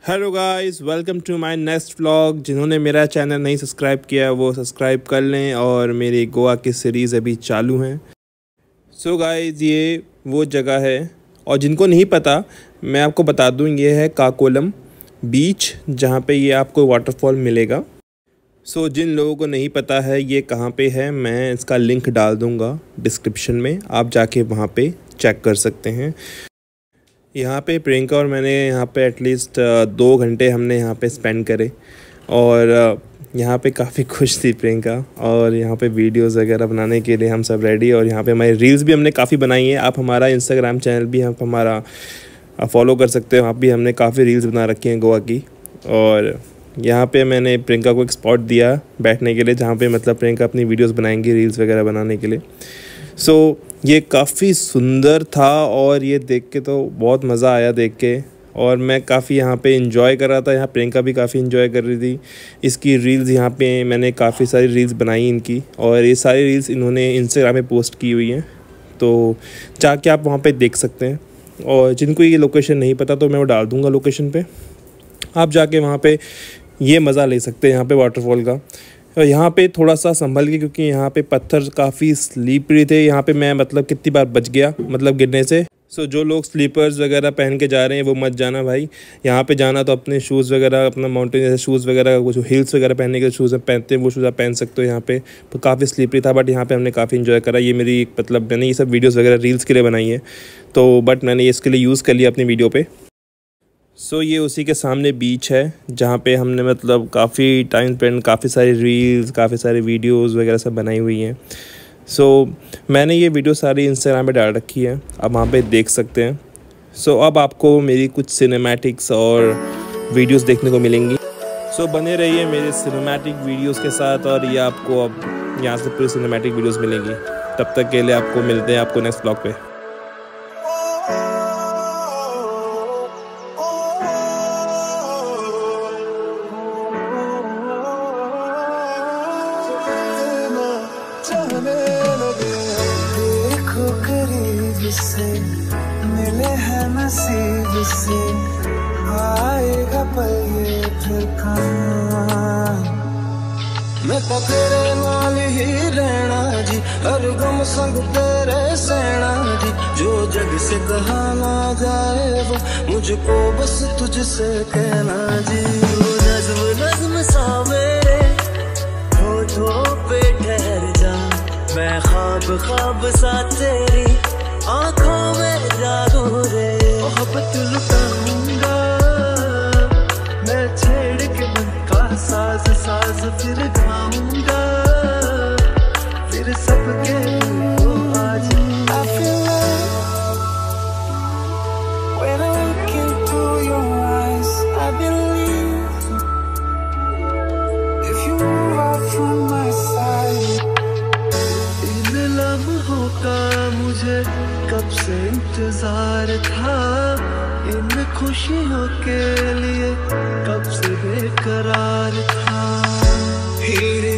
Hello guys, welcome to my next vlog. जिन्होंने मेरा channel नहीं सब्सक्राइब किया वो सब्सक्राइब कर लें और मेरी गोवा की सीरीज़ अभी चालू हैं। सो गाइस, ये वो जगह है और जिनको नहीं पता मैं आपको बता दूं, ये है काकोलम बीच जहाँ पे ये आपको वाटरफॉल मिलेगा। सो जिन लोगों को नहीं पता है ये कहाँ पे है, मैं इसका लिंक डाल दूँगा डिस्क्रिप्शन में, आप जाके वहाँ पे चेक कर सकते हैं। यहाँ पे प्रियंका और मैंने यहाँ पे एटलीस्ट 2 घंटे हमने यहाँ पे स्पेंड करे और यहाँ पे काफ़ी खुश थी प्रियंका। और यहाँ पे वीडियोस वगैरह बनाने के लिए हम सब रेडी, और यहाँ पे हमारी रील्स भी हमने काफ़ी बनाई है। आप हमारा इंस्टाग्राम चैनल भी आप हमारा फॉलो कर सकते हो, आप भी हमने काफ़ी रील्स बना रखी हैं गोवा की। और यहाँ पे मैंने प्रियंका को एक स्पॉट दिया बैठने के लिए, जहाँ पे मतलब प्रियंका अपनी वीडियोस बनाएंगी रील्स वगैरह बनाने के लिए। सो ये काफ़ी सुंदर था और ये देख के तो बहुत मज़ा आया देख के, और मैं काफ़ी यहाँ पे इंजॉय कर रहा था। यहाँ प्रियंका भी काफ़ी इंजॉय कर रही थी। इसकी रील्स यहाँ पे मैंने काफ़ी सारी रील्स बनाई इनकी, और ये सारी रील्स इन्होंने इंस्टाग्राम पे पोस्ट की हुई हैं, तो जाके आप वहाँ पे देख सकते हैं। और जिनको ये लोकेशन नहीं पता तो मैं वो डाल दूँगा लोकेशन पे, आप जाके वहाँ पे ये मज़ा ले सकते हैं यहाँ पे वाटरफॉल का। यहाँ पे थोड़ा सा संभल के, क्योंकि यहाँ पे पत्थर काफ़ी स्लीपरी थे। यहाँ पे मैं मतलब कितनी बार बच गया मतलब गिरने से। सो जो लोग स्लीपर्स वगैरह पहन के जा रहे हैं वो मत जाना भाई। यहाँ पे जाना तो अपने शूज़ वगैरह, अपना माउंटेन जैसे शूज़ वगैरह, वो जो हिल्स वगैरह पहनने के शूज़ पहनते हैं वो शूज़ आप पहन सकते हो। यहाँ पे तो काफ़ी स्लीपरी था, बट यहाँ पे हमने काफ़ी इन्जॉय करा। ये मेरी मतलब मैंने ये सब वीडियोज़ वगैरह रील्स के लिए बनाई है, तो बट मैंने ये इसके लिए यूज़ कर लिया अपनी वीडियो पे। सो ये उसी के सामने बीच है जहाँ पे हमने मतलब काफ़ी टाइम स्पेंड, काफ़ी सारी रील्स, काफ़ी सारी वीडियोस वगैरह सब बनाई हुई हैं। सो मैंने ये वीडियो सारी इंस्टाग्राम पे डाल रखी है, आप वहाँ पे देख सकते हैं। सो अब आपको मेरी कुछ सिनेमैटिक्स और वीडियोस देखने को मिलेंगी। सो बने रहिए मेरे सिनेमैटिक वीडियोस के साथ, और ये आपको अब यहाँ से पूरी सिनेमैटिक वीडियोस मिलेंगी। तब तक के लिए आपको मिलते हैं आपको नेक्स्ट व्लॉग पे। देखो करीब से मिले हैं नसीब से, आएगा पल ये फिर कहाँ। मैं तो तेरे नाल ही रहना जी, हर गम संग तेरे सहना जी। जो जग से कहा ना जाए वो मुझको बस तुझसे कहना जी। नज़्म नज़्म सा मेरे होठों पे ठहर जा, मैं ख्वाब ख्वाब सा तेरी आँखों में जागूं रे। मोहब्बत लुटाऊंगा मैं छेड़ के मन का साज साज, फिर गाऊंगा फिर सबके को आज। I feel like when I look into your eyes, I believe if you move out from my side। लम्हों का मुझे कब से इंतजार था, इन खुशियों के लिए कब से बेकरार था। हीरे